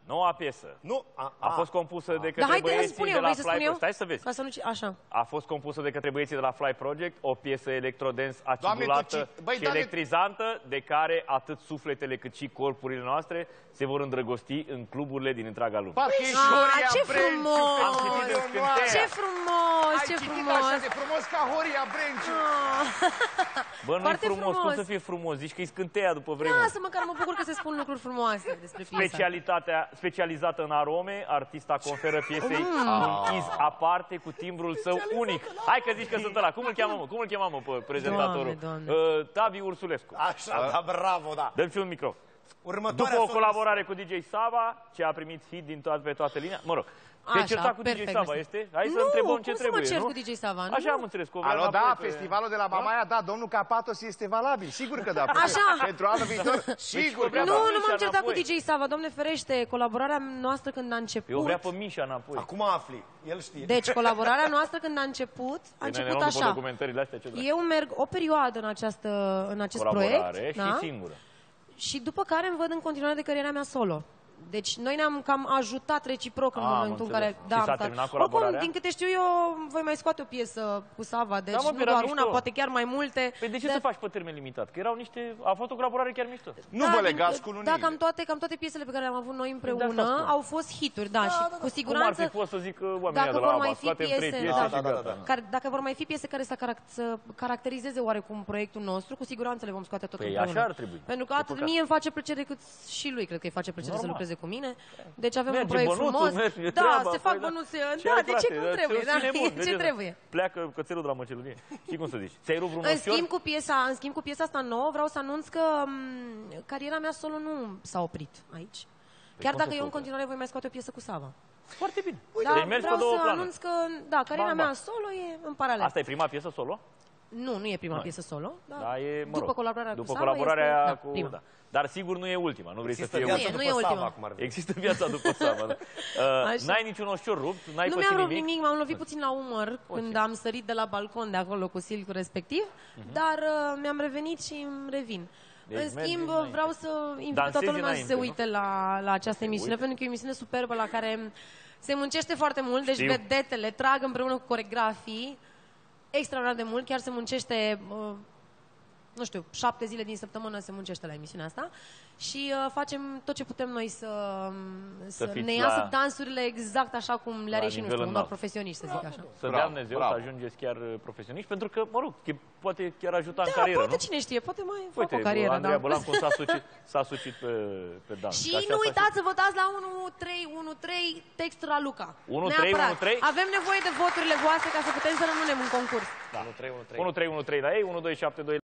Noua piesă. Nu. A fost compusă de către băieții de la Fly Project. Stai să vezi. Ca să nu... Așa. A fost compusă de către băieții de la Fly Project, o piesă electrodance acidulată și electrizantă, de care atât sufletele cât și corpurile noastre se vor îndrăgosti în cluburile din întreaga lume. Ce frumos! Ce frumos! Ce frumos! Așa de frumos ca Horia Brenciu. Bă, nu-i frumos. Cum să fie frumos? Zici că e scânteia după vremuri. Lasă, măcar mă bucur că se spun lucruri frumoase despre piesa. Specializată în arome, artista conferă piesei un iz aparte cu timbrul său unic. Hai că zici că sunt ăla. Cum îl cheamă, mă? Cum îl cheamă, mă, pe prezentatorul? Tavi Ursulescu. Așa, da, bravo, da. Dăm și un micro. După o colaborare cu DJ Sava, ce a primit hit pe toată linia, mă rog. Te certa cu DJ Sava, este? Hai să întrebăm ce trebuie, nu? Nu, cum să mă cer cu DJ Sava? Așa am înțeles. Alo, da, festivalul de la Mamaia, da, domnul Capatos este valabil, sigur că da. Așa. Pentru anul viitor, sigur că da. Nu m-am certat cu DJ Sava, Doamne ferește, colaborarea noastră când a început... Eu vrea pe Mișa înapoi. Acum afli, el știe. Deci, colaborarea noastră când a început așa. Eu merg o perioadă în acest proiect. Și singură. Și după care îmi văd în continuare de cariera mea solo. Deci noi ne-am cam ajutat reciproc în momentul în care... Da, s-a terminat colaborarea? Oricum, din câte știu eu, voi mai scoate o piesă cu Sava, deci nu doar una, poate chiar mai multe. Păi de ce să faci pe termen limitat? Că erau niște... A fost o colaborare chiar mișto. Nu vă legați cu unii. Da, cam toate piesele pe care le-am avut noi împreună au fost hituri, da, și cu siguranță... Cum ar fi fost să zic oamenii de la ABBA, scoatem 3 piese și gata. Dacă vor mai fi piese care să caracterizeze oarecum proiectul nostru, cu siguranță le vom scoate tot împreună. Păi așa ar trebui. Pentru că atât mie îmi face plăcere cât și lui, cred că îi face plăcere să lucreze cu mine. Deci avem un proiect frumos. Da, se fac bănuțe. Da, de ce cum trebuie? Ce trebuie? Pleacă cățelul de la măcelurie. Știi cum să zici? Ți-ai rupt vreun ochior? În schimb cu piesa asta nouă, vreau să anunț că cariera mea solo nu s-a oprit aici. Chiar dacă eu în continuare voi mai scoate o piesă cu Sava. Foarte bine. Dar vreau să anunț că, da, cariera mea solo e în paralel. Asta e prima piesă solo? Nu e prima piesă solo. Da, e, mă rog, după colaborarea cu Sava, colaborarea cu prima. Dar sigur nu e ultima, nu vrei să fie ultima. Nu e ultima. Există viața după Sava. N-ai niciun oșor rupt, n-ai pățit nimic? Nu mi-am rupt nimic, m-am lovit puțin la umăr când am sărit de la balcon de acolo cu silcul respectiv, dar mi-am revenit și îmi revin. În schimb, vreau să invit toată lumea să se uite la această emisiune, pentru că e o emisiune superbă la care se muncește foarte mult, deci vedetele trag împreună cu coregrafii extraordinar de mult, chiar se muncește, nu știu, 7 zile din săptămână se muncește la emisiunea asta și facem tot ce putem noi să ne iasă dansurile exact așa cum le-a reșit, nu știu, unor profesioniști, să zic așa. Să dea Dumnezeu să ajungeți chiar profesioniști, pentru că, mă rog, poate chiar ajuta în carieră, poate cine știe, poate mai fac o carieră. Andreea Bălan cum s-a sucit pe dans. Și nu uitați să votați la 1313 text Raluca. 1313? Avem nevoie de voturile voastre ca să putem să rămânem în concurs. 1313 la ei, 1272